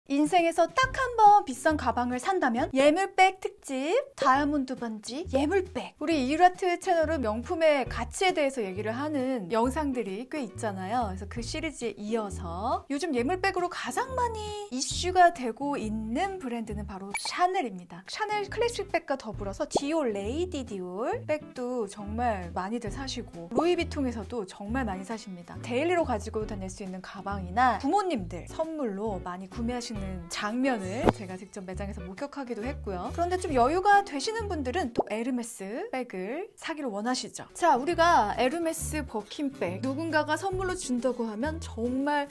인생에서 딱 한 번 비싼 가방을 산다면 예물백 특집 다이아몬드 반지 예물백. 우리 이유라트 채널은 명품의 가치에 대해서 얘기를 하는 영상들이 꽤 있잖아요. 그래서 그 시리즈에 이어서 요즘 예물백으로 가장 많이 이슈가 되고 있는 브랜드는 바로 샤넬입니다. 샤넬 클래식백과 더불어서 디올, 레이디 디올 백도 정말 많이들 사시고 루이비통에서도 정말 많이 사십니다. 데일리로 가지고 다닐 수 있는 가방이나 부모님들 선물로 많이 구매하시는 장면을 제가 직접 매장에서 목격하기도 했고요. 그런데 좀 여유가 되시는 분들은 또 에르메스 백을 사기를 원하시죠. 자, 우리가 에르메스 버킨백 누군가가 선물로 준다고 하면 정말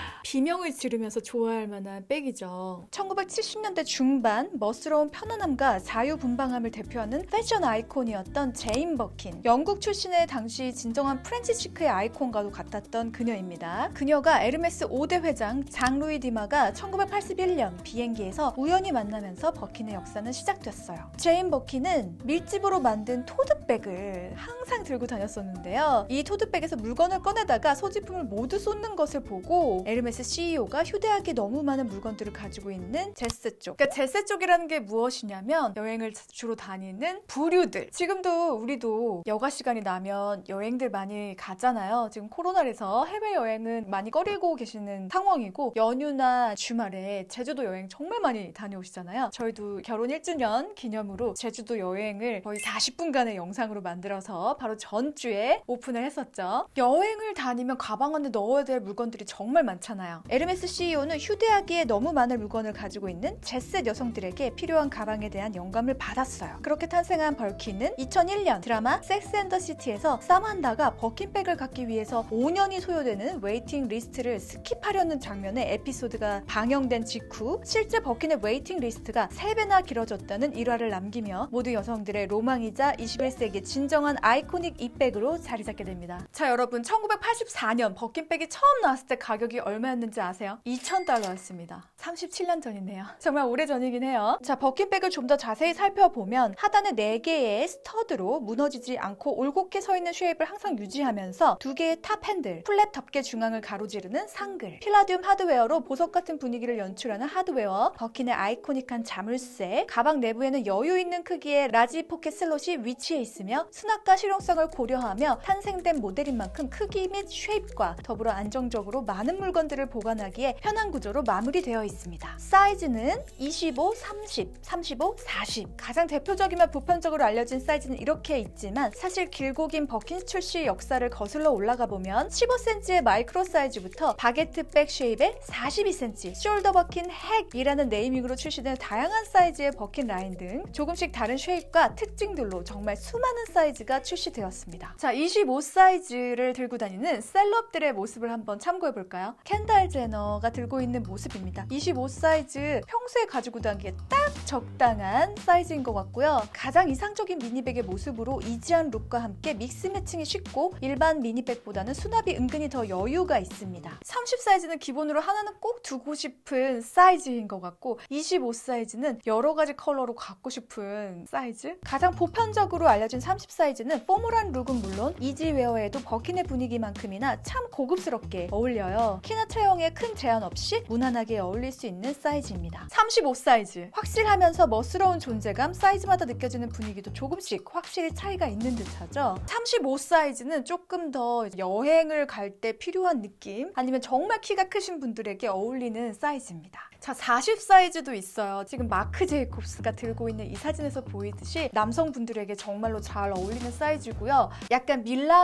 비명을 지르면서 좋아할 만한 백이죠. 1970년대 중반 멋스러운 편안함과 자유분방함을 대표하는 패션 아이콘이었던 제인 버킨. 영국 출신의 당시 진정한 프렌치 시크의 아이콘과도 같았던 그녀입니다. 그녀가 에르메스 5대 회장 장 루이 디마가 1981년 비행기에서 우연히 만나면서 버킨의 역사는 시작됐어요. 제인 버킨은 밀집으로 만든 토드백을 항상 들고 다녔었는데요. 이 토드백에서 물건을 꺼내다가 소지품을 모두 쏟는 것을 보고 에르메스 CEO가 휴대하기 너무 많은 물건들을 가지고 있는 제세 쪽. 그러니까 제세 쪽이라는 게 무엇이냐면 여행을 주로 다니는 부류들. 지금도 우리도 여가 시간이 나면 여행들 많이 가잖아요. 지금 코로나라서 해외여행은 많이 꺼리고 계시는 상황이고 연휴나 주말에 제주도 여행 정말 많이 다녀오시잖아요. 저희도 결혼 1주년 기념으로 제주도 여행을 거의 40분간의 영상으로 만들어서 바로 전주에 오픈을 했었죠. 여행을 다니면 가방 안에 넣어야 될 물건들이 정말 많잖아요. 에르메스 CEO는 휴대하기에 너무 많은 물건을 가지고 있는 제셋 여성들에게 필요한 가방에 대한 영감을 받았어요. 그렇게 탄생한 벌킨은 2001년 드라마 섹스 앤 더 시티에서 사만다가 버킨백을 갖기 위해서 5년이 소요되는 웨이팅 리스트를 스킵하려는 장면의 에피소드가 방영된 직후 실제 버킨의 웨이팅 리스트가 3배나 길어졌다는 일화를 남기며 모두 여성들의 로망이자 21세기 진정한 아이코닉 이백으로 자리 잡게 됩니다. 자, 여러분 1984년 버킨백이 처음 나왔을 때 가격이 얼마였는지 아세요? $2,000였습니다. 37년 전이네요. 정말 오래전이긴 해요. 자, 버킨백을 좀 더 자세히 살펴보면 하단에 4개의 스터드로 무너지지 않고 올곧게 서 있는 쉐입을 항상 유지하면서 2개의 탑 핸들, 플랫 덮개 중앙을 가로지르는 상글, 필라듐 하드웨어로 보석 같은 분위기를 연출하는 하드웨어, 버킨의 아이코닉한 자물쇠, 가방 내부에는 여유 있는 크기의 라지 포켓 슬롯이 위치해 있으며 수납과 실용성을 고려하며 탄생된 모델인 만큼 크기 및 쉐입과 더불어 안정적으로 많은 물건들을 보관하기에 편한 구조로 마무리되어 있습니다. 사이즈는 25, 30, 35, 40. 가장 대표적이며 보편적으로 알려진 사이즈는 이렇게 있지만 사실 길고 긴 버킨 출시 역사를 거슬러 올라가 보면 15cm의 마이크로 사이즈부터 바게트백 쉐입의 42cm, 숄더 버킨 핵이라는 네이밍으로 출시된 다양한 사이즈의 버킨 라인 등 조금씩 다른 쉐입과 특징들로 정말 수많은 사이즈가 출시되었습니다. 자, 25 사이즈를 들고 다니는 셀럽들의 모습을 한번 참고해볼까요? 켄달 제너가 들고 있는 모습입니다. 25 사이즈 평소에 가지고 다니기에 딱 적당한 사이즈인 것 같고요. 가장 이상적인 미니백의 모습으로 이지한 룩과 함께 믹스 매칭이 쉽고 일반 미니백보다는 수납이 은근히 더 여유가 있습니다. 30 사이즈는 기본으로 하나는 꼭 두고 싶은 사이즈인 것 같고 25 사이즈는 여러 가지 컬러로 갖고 싶은 사이즈? 가장 보편적으로 알려진 30 사이즈는 포멀한 룩은 물론 이지웨어에도 버킨의 분위기만큼이나 참 고급스럽게 어울려요. 키나 체형에 큰 제한 없이 무난하게 어울릴 수 있는 사이즈입니다. 35 사이즈. 확실하면서 멋스러운 존재감, 사이즈마다 느껴지는 분위기도 조금씩 확실히 차이가 있는 듯하죠. 35 사이즈는 조금 더 여행을 갈 때 필요한 느낌, 아니면 정말 키가 크신 분들에게 어울리는 사이즈입니다. 자, 40 사이즈도 있어요. 지금 마크 제이콥스가 들고 있는 이 사진에서 보이듯이 남성분들에게 정말로 잘 어울리는 사이즈고요. 약간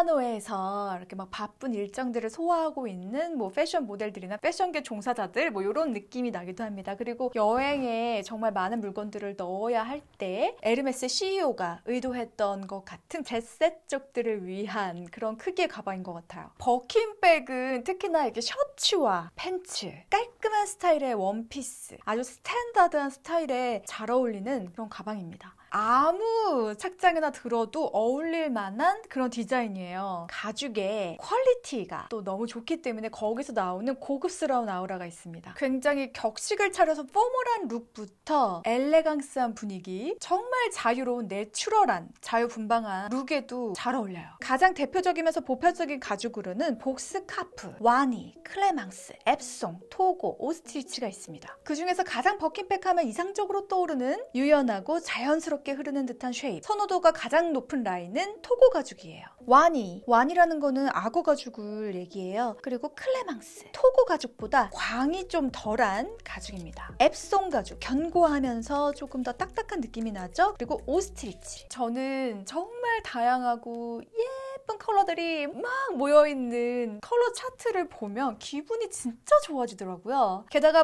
밀라노에서 이렇게 막 바쁜 일정들을 소화하고 있는 뭐 패션 모델들이나 패션계 종사자들 뭐 이런 느낌이 나기도 합니다. 그리고 여행에 정말 많은 물건들을 넣어야 할 때 에르메스 CEO가 의도했던 것 같은 제셋 쪽들을 위한 그런 크기의 가방인 것 같아요. 버킨백은 특히나 이렇게 셔츠와 팬츠, 깔끔한 스타일의 원피스, 아주 스탠다드한 스타일에 잘 어울리는 그런 가방입니다. 아무 착장에나 들어도 어울릴 만한 그런 디자인이에요. 가죽의 퀄리티가 또 너무 좋기 때문에 거기서 나오는 고급스러운 아우라가 있습니다. 굉장히 격식을 차려서 포멀한 룩부터 엘레강스한 분위기, 정말 자유로운 내추럴한 자유분방한 룩에도 잘 어울려요. 가장 대표적이면서 보편적인 가죽으로는 복스카프, 와니, 클레망스, 앱송, 토고, 오스트리치가 있습니다. 그 중에서 가장 버킨백 하면 이상적으로 떠오르는 유연하고 자연스럽게 흐르는 듯한 쉐입, 선호도가 가장 높은 라인은 토고 가죽이에요. 와니라는 거는 악어 가죽을 얘기해요. 그리고 클레망스, 토고 가죽보다 광이 좀 덜한 가죽입니다. 앱송 가죽, 견고하면서 조금 더 딱딱한 느낌이 나죠? 그리고 오스트리치, 저는 정말 다양하고 예쁜 컬러들이 막 모여있는 컬러 차트를 보면 기분이 진짜 좋아지더라고요. 게다가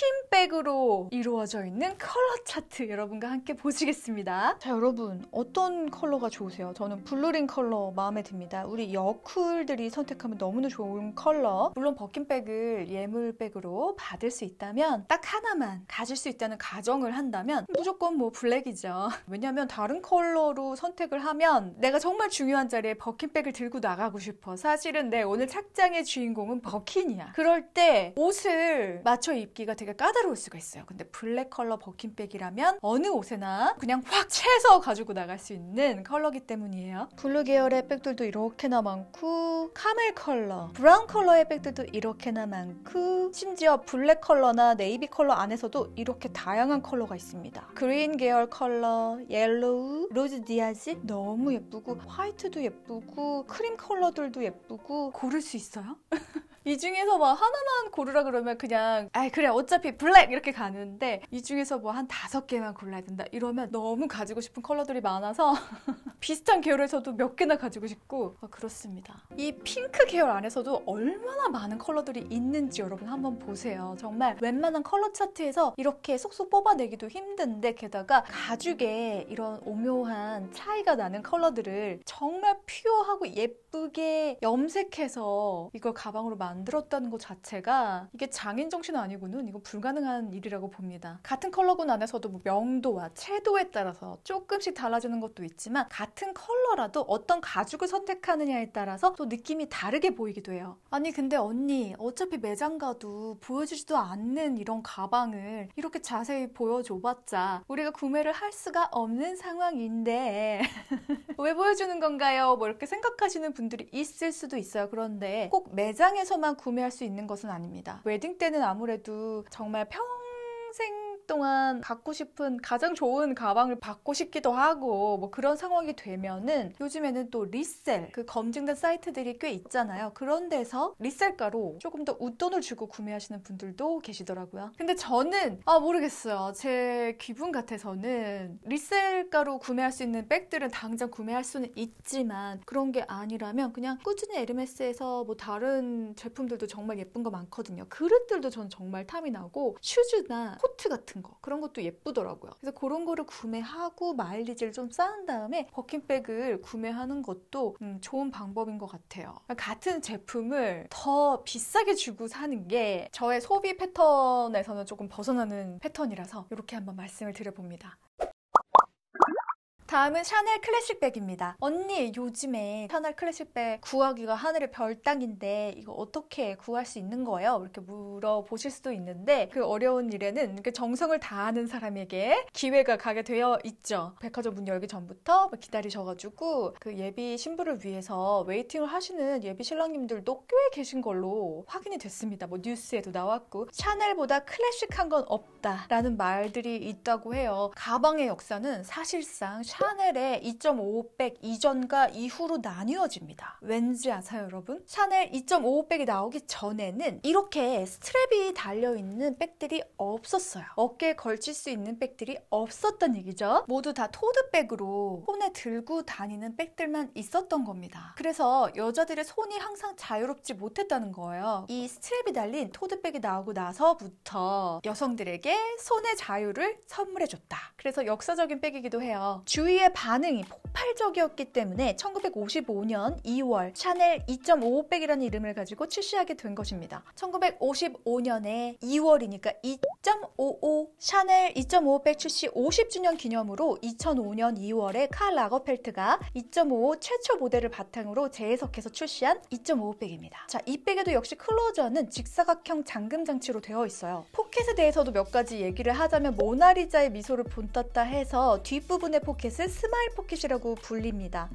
버킨백으로 이루어져 있는 컬러 차트 여러분과 함께 보시겠습니다. 자, 여러분 어떤 컬러가 좋으세요? 저는 블루린 컬러 마음에 듭니다. 우리 여쿨들이 선택하면 너무나 좋은 컬러. 물론 버킨백을 예물백으로 받을 수 있다면 딱 하나만 가질 수 있다는 가정을 한다면 무조건 뭐 블랙이죠. 왜냐면 다른 컬러로 선택을 하면 내가 정말 중요한 자리에 버킨백을 들고 나가고 싶어. 사실은 내 오늘 착장의 주인공은 버킨이야. 그럴 때 옷을 맞춰 입기가 되게 까다로울 수가 있어요. 근데 블랙 컬러 버킨백이라면 어느 옷에나 그냥 확 채서 가지고 나갈 수 있는 컬러기 때문이에요. 블루 계열의 백들도 이렇게나 많고, 카멜 컬러, 브라운 컬러의 백들도 이렇게나 많고, 심지어 블랙 컬러나 네이비 컬러 안에서도 이렇게 다양한 컬러가 있습니다. 그린 계열 컬러, 옐로우, 로즈 디아즈 너무 예쁘고, 화이트도 예쁘고, 크림 컬러들도 예쁘고, 고를 수 있어요? 이 중에서 뭐 하나만 고르라 그러면 그냥 그래 어차피 블랙 이렇게 가는데, 이 중에서 뭐 한 5개만 골라야 된다 이러면 너무 가지고 싶은 컬러들이 많아서 비슷한 계열에서도 몇 개나 가지고 싶고 그렇습니다. 이 핑크 계열 안에서도 얼마나 많은 컬러들이 있는지 여러분 한번 보세요. 정말 웬만한 컬러 차트에서 이렇게 쏙쏙 뽑아내기도 힘든데, 게다가 가죽에 이런 오묘한 차이가 나는 컬러들을 정말 퓨어하고 예쁘게 염색해서 이걸 가방으로 만들었다는 것 자체가 이게 장인 정신 아니고는 이거 불가능한 일이라고 봅니다. 같은 컬러군 안에서도 뭐 명도와 채도에 따라서 조금씩 달라지는 것도 있지만, 같은 컬러라도 어떤 가죽을 선택하느냐에 따라서 또 느낌이 다르게 보이기도 해요. 아니 근데 언니 어차피 매장 가도 보여주지도 않는 이런 가방을 이렇게 자세히 보여줘봤자 우리가 구매를 할 수가 없는 상황인데 왜 보여주는 건가요? 뭐 이렇게 생각하시는 분들이 있을 수도 있어요. 그런데 꼭 매장에서만 구매할 수 있는 것은 아닙니다. 웨딩 때는 아무래도 정말 평생 동안 갖고 싶은 가장 좋은 가방을 받고 싶기도 하고 뭐 그런 상황이 되면은 요즘에는 또 리셀, 그 검증된 사이트들이 꽤 있잖아요. 그런 데서 리셀가로 조금 더 웃돈을 주고 구매하시는 분들도 계시더라고요. 근데 저는 모르겠어요. 제 기분 같아서는 리셀가로 구매할 수 있는 백들은 당장 구매할 수는 있지만, 그런 게 아니라면 그냥 꾸준히 에르메스에서 뭐 다른 제품들도 정말 예쁜 거 많거든요. 그릇들도 전 정말 탐이 나고, 슈즈나 코트 같은 거, 그런 것도 예쁘더라고요. 그래서 그런 거를 구매하고 마일리지를 좀 쌓은 다음에 버킨백을 구매하는 것도 좋은 방법인 것 같아요. 같은 제품을 더 비싸게 주고 사는 게 저의 소비 패턴에서는 조금 벗어나는 패턴이라서 이렇게 한번 말씀을 드려봅니다. 다음은 샤넬 클래식백입니다. 언니 요즘에 샤넬 클래식백 구하기가 하늘의 별따기인데 이거 어떻게 구할 수 있는 거예요? 이렇게 물어보실 수도 있는데, 그 어려운 일에는 이렇게 정성을 다하는 사람에게 기회가 가게 되어 있죠. 백화점 문 열기 전부터 기다리셔가지고 그 예비 신부를 위해서 웨이팅을 하시는 예비 신랑님들도 꽤 계신 걸로 확인이 됐습니다. 뭐 뉴스에도 나왔고, 샤넬보다 클래식한 건 없다라는 말들이 있다고 해요. 가방의 역사는 사실상 샤넬의 2.55백 이전과 이후로 나뉘어집니다. 왠지 아세요, 여러분? 샤넬 2.55백이 나오기 전에는 이렇게 스트랩이 달려있는 백들이 없었어요. 어깨에 걸칠 수 있는 백들이 없었던 얘기죠. 모두 다 토드백으로 손에 들고 다니는 백들만 있었던 겁니다. 그래서 여자들의 손이 항상 자유롭지 못했다는 거예요. 이 스트랩이 달린 토드백이 나오고 나서부터 여성들에게 손의 자유를 선물해줬다. 그래서 역사적인 백이기도 해요. 주위 주위의 반응이 폭발적이었기 때문에 1955년 2월 샤넬 2.55백이라는 이름을 가지고 출시하게 된 것입니다. 1955년에 2월이니까 2.55 샤넬 2.55백 출시 50주년 기념으로 2005년 2월에 칼 라거펠트가 2.55 최초 모델을 바탕으로 재해석해서 출시한 2.55백입니다. 자, 이 백에도 역시 클로저는 직사각형 잠금 장치로 되어 있어요. 포켓에 대해서도 몇 가지 얘기를 하자면 모나리자의 미소를 본땄다 해서 뒷부분의 포켓을 스마일 포켓이라고 불립니다.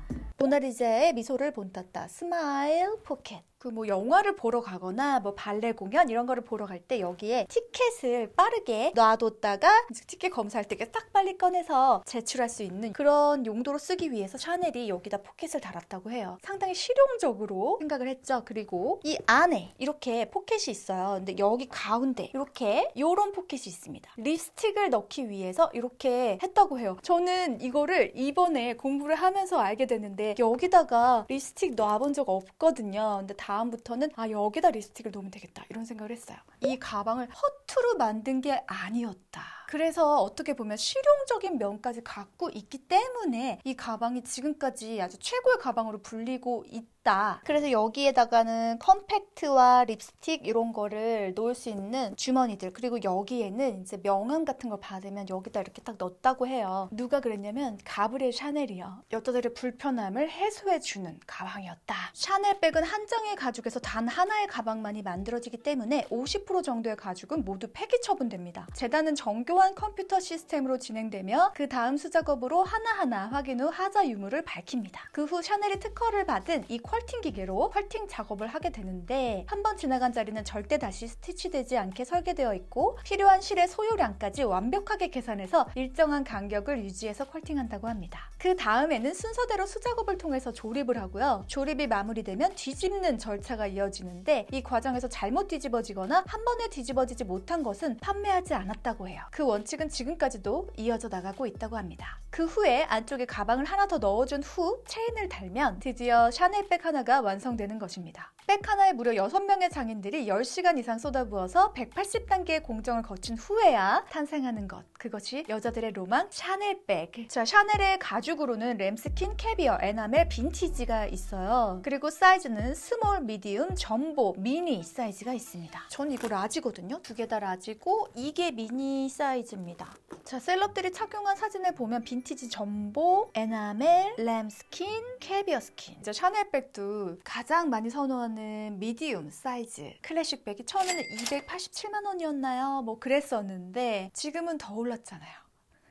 모나리자의 미소를 본땄다. 스마일 포켓. 그 뭐 영화를 보러 가거나 뭐 발레 공연 이런 거를 보러 갈 때 여기에 티켓을 빠르게 놔뒀다가 티켓 검사할 때 딱 빨리 꺼내서 제출할 수 있는 그런 용도로 쓰기 위해서 샤넬이 여기다 포켓을 달았다고 해요. 상당히 실용적으로 생각을 했죠. 그리고 이 안에 이렇게 포켓이 있어요. 근데 여기 가운데 이렇게 요런 포켓이 있습니다. 립스틱을 넣기 위해서 이렇게 했다고 해요. 저는 이거를 이번에 공부를 하면서 알게 됐는데 여기다가 립스틱 놔본 적 없거든요. 근데 다음부터는 여기다 립스틱을 놓으면 되겠다 이런 생각을 했어요. 이 가방을 허투루 만든 게 아니었다. 그래서 어떻게 보면 실용적인 면까지 갖고 있기 때문에 이 가방이 지금까지 아주 최고의 가방으로 불리고 있다. 그래서 여기에다가는 컴팩트와 립스틱 이런 거를 놓을 수 있는 주머니들, 그리고 여기에는 이제 명함 같은 걸 받으면 여기다 이렇게 딱 넣었다고 해요. 누가 그랬냐면 가브리엘 샤넬이요. 여자들의 불편함을 해소해주는 가방이었다. 샤넬 백은 한정의 가죽에서 단 하나의 가방만이 만들어지기 때문에 50% 정도의 가죽은 모두 폐기 처분됩니다. 재단은 정교한 컴퓨터 시스템으로 진행되며 그 다음 수작업으로 하나하나 확인 후 하자 유무를 밝힙니다. 그 후 샤넬이 특허를 받은 이 퀄팅 기계로 퀄팅 작업을 하게 되는데 한번 지나간 자리는 절대 다시 스티치되지 않게 설계되어 있고 필요한 실의 소요량까지 완벽하게 계산해서 일정한 간격을 유지해서 퀄팅한다고 합니다. 그 다음에는 순서대로 수작업을 통해서 조립을 하고요. 조립이 마무리되면 뒤집는 절차가 이어지는데 이 과정에서 잘못 뒤집어지거나 한 번에 뒤집어지지 못한 것은 판매하지 않았다고 해요. 그 원칙은 지금까지도 이어져 나가고 있다고 합니다. 그 후에 안쪽에 가방을 하나 더 넣어준 후 체인을 달면 드디어 샤넬 백 하나가 완성되는 것입니다. 백 하나에 무려 6명의 장인들이 10시간 이상 쏟아부어서 180단계의 공정을 거친 후에야 탄생하는 것. 그것이 여자들의 로망 샤넬 백. 자, 샤넬의 가죽으로는 램스킨, 캐비어, 에나멜, 빈티지가 있어요. 그리고 사이즈는 스몰, 미디움, 점보, 미니 사이즈가 있습니다. 전 이거 라지거든요. 두 개 다 라지고 이게 미니 사이즈입니다. 자, 셀럽들이 착용한 사진을 보면 빈티지, 점보, 에나멜, 램스킨, 캐비어 스킨. 이제 샤넬 백도 가장 많이 선호하는 미디움 사이즈 클래식 백이 처음에는 287만 원이었나요? 뭐 그랬었는데 지금은 더 올랐잖아요.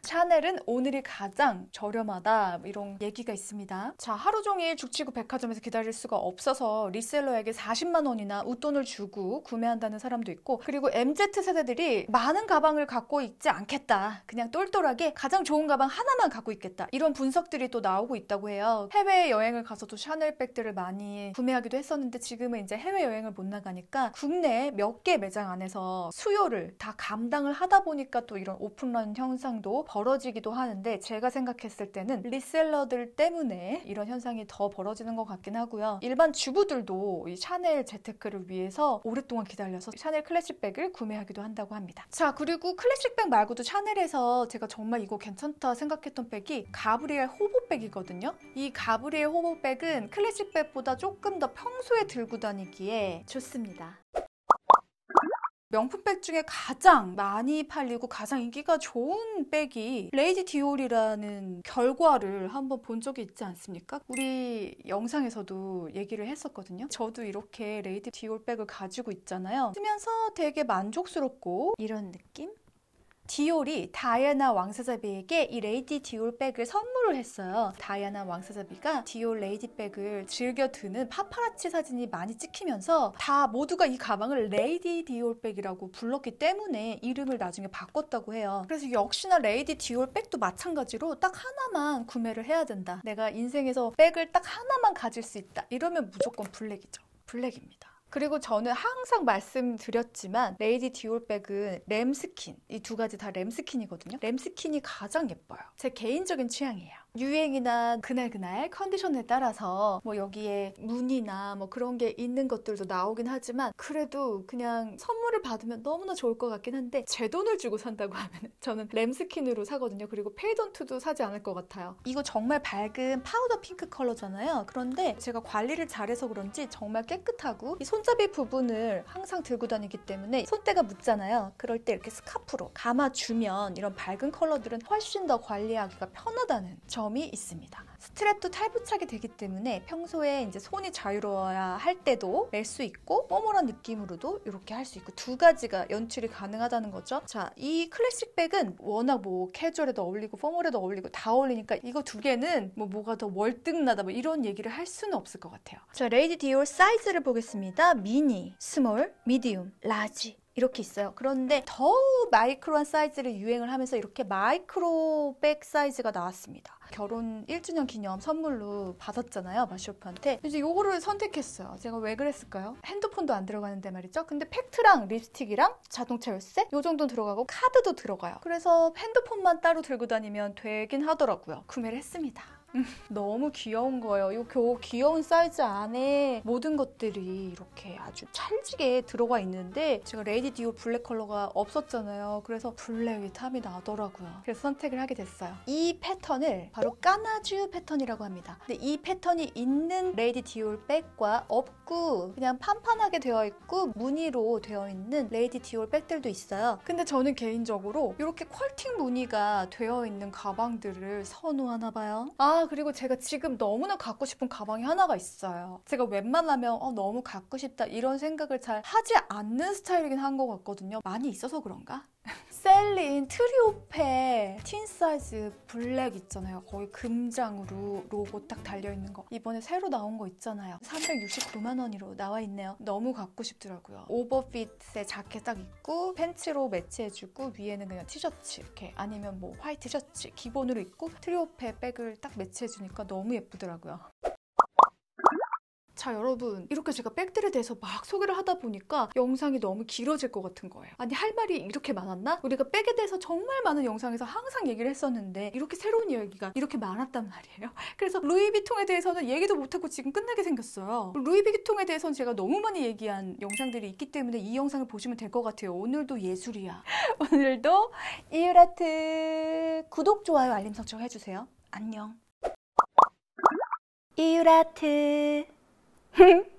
샤넬은 오늘이 가장 저렴하다 이런 얘기가 있습니다. 자, 하루 종일 죽치고 백화점에서 기다릴 수가 없어서 리셀러에게 40만 원이나 웃돈을 주고 구매한다는 사람도 있고, 그리고 MZ세대들이 많은 가방을 갖고 있지 않겠다, 그냥 똘똘하게 가장 좋은 가방 하나만 갖고 있겠다, 이런 분석들이 또 나오고 있다고 해요. 해외여행을 가서도 샤넬 백들을 많이 구매하기도 했었는데 지금은 이제 해외여행을 못 나가니까 국내 몇 개 매장 안에서 수요를 다 감당을 하다 보니까 또 이런 오픈런 현상도 벌어지기도 하는데, 제가 생각했을 때는 리셀러들 때문에 이런 현상이 더 벌어지는 것 같긴 하고요. 일반 주부들도 이 샤넬 재테크를 위해서 오랫동안 기다려서 샤넬 클래식백을 구매하기도 한다고 합니다. 자, 그리고 클래식백 말고도 샤넬에서 제가 정말 이거 괜찮다 생각했던 백이 가브리엘 호보백이거든요. 이 가브리엘 호보백은 클래식백보다 조금 더 평소에 들고 다니기에 좋습니다. 명품백 중에 가장 많이 팔리고 가장 인기가 좋은 백이 레이디 디올이라는 결과를 한번 본 적이 있지 않습니까? 우리 영상에서도 얘기를 했었거든요. 저도 이렇게 레이디 디올 백을 가지고 있잖아요. 쓰면서 되게 만족스럽고 이런 느낌? 디올이 다이애나 왕세자비에게 이 레이디 디올 백을 선물을 했어요. 다이애나 왕세자비가 디올 레이디 백을 즐겨 드는 파파라치 사진이 많이 찍히면서 다 모두가 이 가방을 레이디 디올 백이라고 불렀기 때문에 이름을 나중에 바꿨다고 해요. 그래서 역시나 레이디 디올 백도 마찬가지로 딱 하나만 구매를 해야 된다, 내가 인생에서 백을 딱 하나만 가질 수 있다, 이러면 무조건 블랙이죠. 블랙입니다. 그리고 저는 항상 말씀드렸지만 레이디 디올 백은 램스킨, 이 두 가지 다 램스킨이거든요. 램스킨이 가장 예뻐요. 제 개인적인 취향이에요. 유행이나 그날 컨디션에 따라서 뭐 여기에 무늬나 뭐 그런 게 있는 것들도 나오긴 하지만 그래도 그냥 선물을 받으면 너무나 좋을 것 같긴 한데 제 돈을 주고 산다고 하면 저는 램스킨으로 사거든요. 그리고 페이던트도 사지 않을 것 같아요. 이거 정말 밝은 파우더 핑크 컬러잖아요. 그런데 제가 관리를 잘해서 그런지 정말 깨끗하고 이 손잡이 부분을 항상 들고 다니기 때문에 손때가 묻잖아요. 그럴 때 이렇게 스카프로 감아주면 이런 밝은 컬러들은 훨씬 더 관리하기가 편하다는 점이 있습니다. 스트랩도 탈부착이 되기 때문에 평소에 이제 손이 자유로워야 할 때도 멜 수 있고 뽀뽀한 느낌으로도 이렇게 할 수 있고 두 가지가 연출이 가능하다는 거죠. 자, 이 클래식 백은 워낙 뭐 캐주얼에도 어울리고 포멀에도 어울리고 다 어울리니까 이거 두 개는 뭐가 더 월등나다 뭐 이런 얘기를 할 수는 없을 것 같아요. 자, 레이디 디올 사이즈를 보겠습니다. 미니, 스몰, 미디움, 라지 이렇게 있어요. 그런데 더욱 마이크로한 사이즈를 유행을 하면서 이렇게 마이크로 백 사이즈가 나왔습니다. 결혼 1주년 기념 선물로 받았잖아요, 마쇼프한테. 이제 요거를 선택했어요. 제가 왜 그랬을까요? 핸드폰도 안 들어가는데 말이죠. 근데 팩트랑 립스틱이랑 자동차 열쇠 요 정도 들어가고 카드도 들어가요. 그래서 핸드폰만 따로 들고 다니면 되긴 하더라고요. 구매를 했습니다. 너무 귀여운 거예요. 이 귀여운 사이즈 안에 모든 것들이 이렇게 아주 찰지게 들어가 있는데 제가 레이디 디올 블랙 컬러가 없었잖아요. 그래서 블랙이 탐이 나더라고요. 그래서 선택을 하게 됐어요. 이 패턴을 바로 까나쥬 패턴이라고 합니다. 근데 이 패턴이 있는 레이디 디올 백과 없고 그냥 판판하게 되어 있고 무늬로 되어 있는 레이디 디올 백들도 있어요. 근데 저는 개인적으로 이렇게 퀄팅 무늬가 되어 있는 가방들을 선호하나 봐요. 그리고 제가 지금 너무나 갖고 싶은 가방이 하나가 있어요. 제가 웬만하면 너무 갖고 싶다 이런 생각을 잘 하지 않는 스타일이긴 한 것 같거든요. 많이 있어서 그런가? 셀린 트리오페 틴 사이즈 블랙 있잖아요. 거의 금장으로 로고 딱 달려있는 거. 이번에 새로 나온 거 있잖아요. 369만 원으로 나와 있네요. 너무 갖고 싶더라고요. 오버핏에 자켓 딱 입고 팬츠로 매치해주고 위에는 그냥 티셔츠 이렇게 아니면 뭐 화이트 셔츠 기본으로 입고 트리오페 백을 딱 매치해주니까 너무 예쁘더라고요. 자, 여러분 이렇게 제가 백들에 대해서 막 소개를 하다 보니까 영상이 너무 길어질 것 같은 거예요. 아니 할 말이 이렇게 많았나? 우리가 백에 대해서 정말 많은 영상에서 항상 얘기를 했었는데 이렇게 새로운 이야기가 이렇게 많았단 말이에요. 그래서 루이비통에 대해서는 얘기도 못하고 지금 끝나게 생겼어요. 루이비통에 대해서는 제가 너무 많이 얘기한 영상들이 있기 때문에 이 영상을 보시면 될 것 같아요. 오늘도 예술이야. 오늘도 이유라트 구독, 좋아요, 알림 설정 해주세요. 안녕. 이유라트